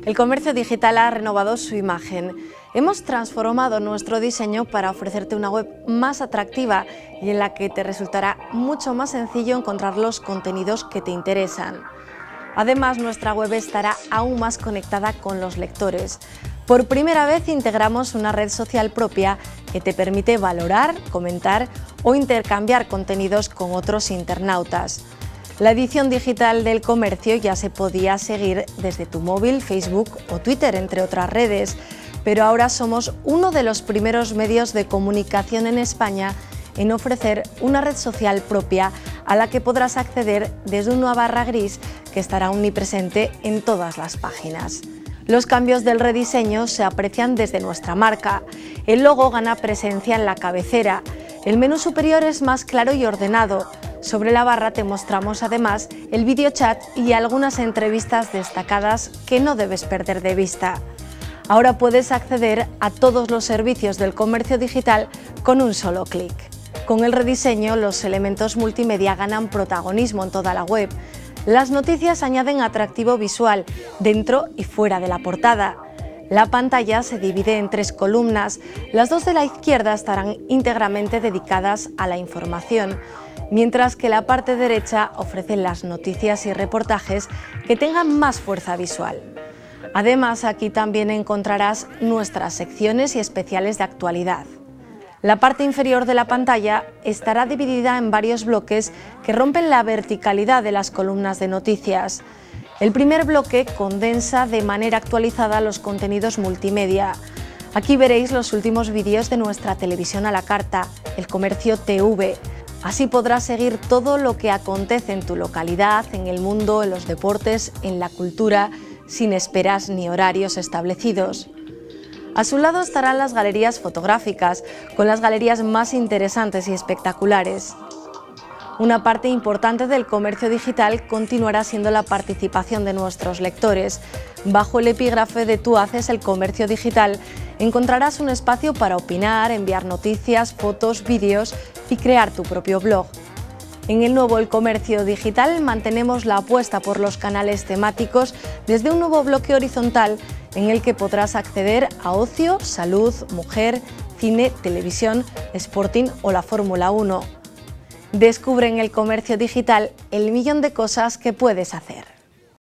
El comercio digital ha renovado su imagen. Hemos transformado nuestro diseño para ofrecerte una web más atractiva y en la que te resultará mucho más sencillo encontrar los contenidos que te interesan. Además, nuestra web estará aún más conectada con los lectores. Por primera vez integramos una red social propia que te permite valorar, comentar o intercambiar contenidos con otros internautas. La edición digital del comercio ya se podía seguir desde tu móvil, Facebook o Twitter, entre otras redes, pero ahora somos uno de los primeros medios de comunicación en España en ofrecer una red social propia a la que podrás acceder desde una barra gris que estará omnipresente en todas las páginas. Los cambios del rediseño se aprecian desde nuestra marca. El logo gana presencia en la cabecera. El menú superior es más claro y ordenado. Sobre la barra te mostramos además el video chat y algunas entrevistas destacadas que no debes perder de vista. Ahora puedes acceder a todos los servicios del comercio digital con un solo clic. Con el rediseño, los elementos multimedia ganan protagonismo en toda la web. Las noticias añaden atractivo visual dentro y fuera de la portada. La pantalla se divide en 3 columnas. Las 2 de la izquierda estarán íntegramente dedicadas a la información, mientras que la parte derecha ofrece las noticias y reportajes que tengan más fuerza visual. Además, aquí también encontrarás nuestras secciones y especiales de actualidad. La parte inferior de la pantalla estará dividida en varios bloques que rompen la verticalidad de las columnas de noticias. El primer bloque condensa de manera actualizada los contenidos multimedia. Aquí veréis los últimos vídeos de nuestra televisión a la carta, El Comercio TV. Así podrás seguir todo lo que acontece en tu localidad, en el mundo, en los deportes, en la cultura, sin esperas ni horarios establecidos. A su lado estarán las galerías fotográficas, con las galerías más interesantes y espectaculares. Una parte importante del comercio digital continuará siendo la participación de nuestros lectores. Bajo el epígrafe de Tú haces el comercio digital encontrarás un espacio para opinar, enviar noticias, fotos, vídeos y crear tu propio blog. En el nuevo El Comercio Digital mantenemos la apuesta por los canales temáticos desde un nuevo bloque horizontal en el que podrás acceder a ocio, salud, mujer, cine, televisión, Sporting o la Fórmula 1. Descubre en El Comercio Digital el millón de cosas que puedes hacer.